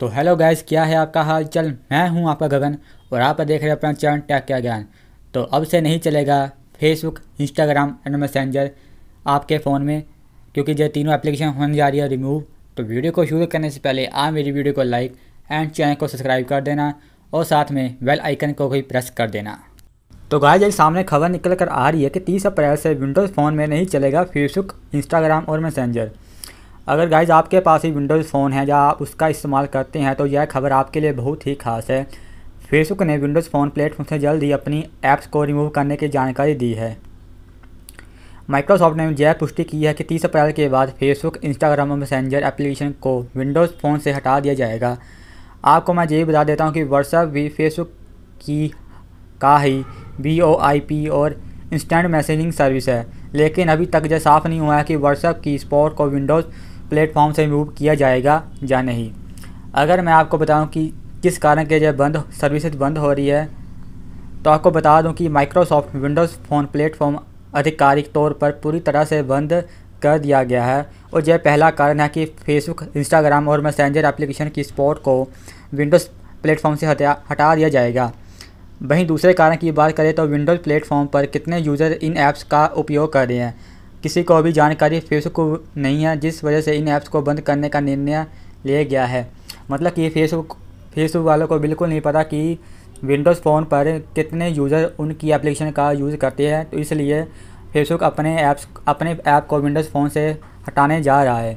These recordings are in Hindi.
तो हेलो गाइस, क्या है आपका हाल चाल। मैं हूं आपका गगन और आप देख रहे हैं अपना चैनल टेक क्या ज्ञान। तो अब से नहीं चलेगा फेसबुक, इंस्टाग्राम एंड मैसेंजर आपके फ़ोन में, क्योंकि ये तीनों एप्लीकेशन होने जा रही है रिमूव। तो वीडियो को शुरू करने से पहले आप मेरी वीडियो को लाइक एंड चैनल को सब्सक्राइब कर देना और साथ में बेल आइकन को भी प्रेस कर देना। तो गाइस, एक सामने खबर निकल कर आ रही है कि 30 अप्रैल से विंडोज़ फ़ोन में नहीं चलेगा फेसबुक, इंस्टाग्राम और मैसेंजर। अगर गाइस आपके पास ही विंडोज़ फ़ोन है या आप उसका इस्तेमाल करते हैं तो यह खबर आपके लिए बहुत ही खास है। फेसबुक ने विंडोज़ फ़ोन प्लेटफॉर्म से जल्द ही अपनी ऐप्स को रिमूव करने की जानकारी दी है। माइक्रोसॉफ्ट ने यह पुष्टि की है कि 30 अप्रैल के बाद फेसबुक, इंस्टाग्राम और मैसेंजर एप्लीकेशन को विंडोज़ फ़ोन से हटा दिया जाएगा। आपको मैं ये बता देता हूँ कि व्हाट्सएप भी फेसबुक की का ही VoIP और इंस्टेंट मैसेजिंग सर्विस है, लेकिन अभी तक यह साफ नहीं हुआ है कि व्हाट्सएप की सपोर्ट को विंडोज़ प्लेटफॉर्म से रिमूव किया जाएगा या नहीं। अगर मैं आपको बताऊं कि किस कारण के यह सर्विसेज बंद हो रही है, तो आपको बता दूं कि माइक्रोसॉफ्ट विंडोज़ फ़ोन प्लेटफॉर्म आधिकारिक तौर पर पूरी तरह से बंद कर दिया गया है और यह पहला कारण है कि फेसबुक, इंस्टाग्राम और मैसेंजर एप्लीकेशन की सपोर्ट को विंडोज़ प्लेटफॉर्म से हटा दिया जाएगा। वहीं दूसरे कारण की बात करें तो विंडोज़ प्लेटफॉर्म पर कितने यूज़र इन ऐप्स का उपयोग कर रहे हैं, किसी को भी जानकारी फेसबुक को नहीं है, जिस वजह से इन ऐप्स को बंद करने का निर्णय लिया गया है। मतलब कि फेसबुक वालों को बिल्कुल नहीं पता कि विंडोज़ फ़ोन पर कितने यूज़र उनकी एप्लीकेशन का यूज़ करते हैं, तो इसलिए फेसबुक अपने ऐप को विंडोज़ फ़ोन से हटाने जा रहा है।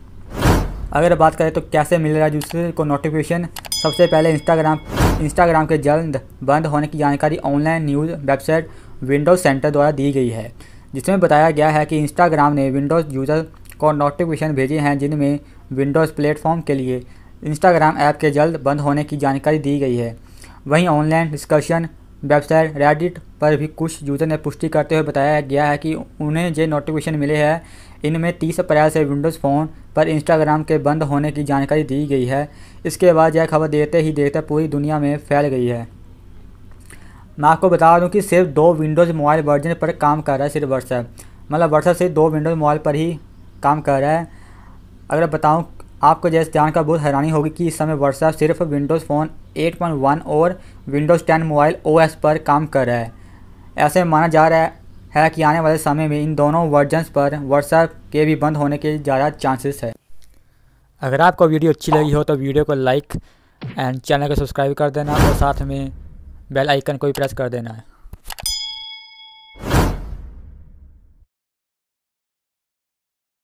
अगर बात करें तो कैसे मिल रहा है यूज़र को नोटिफिकेशन, सबसे पहले इंस्टाग्राम के जल्द बंद होने की जानकारी online news website Windows centre द्वारा दी गई है, जिसमें बताया गया है कि इंस्टाग्राम ने विंडोज़ यूज़र को नोटिफिकेशन भेजे हैं जिनमें विंडोज़ प्लेटफॉर्म के लिए इंस्टाग्राम ऐप के जल्द बंद होने की जानकारी दी गई है। वहीं ऑनलाइन डिस्कशन वेबसाइट रेडिट पर भी कुछ यूज़र ने पुष्टि करते हुए बताया गया है कि उन्हें जो नोटिफिकेशन मिले हैं इनमें 30 अप्रैल से विंडोज़ फ़ोन पर इंस्टाग्राम के बंद होने की जानकारी दी गई है। इसके बाद यह खबर देखते ही देखते पूरी दुनिया में फैल गई है। मैं आपको बता दूं कि सिर्फ 2 विंडोज़ मोबाइल वर्जन पर काम कर रहा है, सिर्फ व्हाट्सएप, मतलब व्हाट्सएप सिर्फ 2 विंडोज़ मोबाइल पर ही काम कर रहा है। अगर बताऊं आपको, जैसे जानकर बहुत हैरानी होगी कि इस समय व्हाट्सएप सिर्फ विंडोज़ फ़ोन 8.1 और विंडोज़ 10 मोबाइल OS पर काम कर रहा है। ऐसे माना जा रहा है कि आने वाले समय में इन दोनों वर्जन्स पर व्हाट्सएप के भी बंद होने के ज़्यादा चांसेस है। अगर आपको वीडियो अच्छी लगी हो तो वीडियो को लाइक एंड चैनल को सब्सक्राइब कर देना और साथ में बेल आइकन को भी प्रेस कर देना है।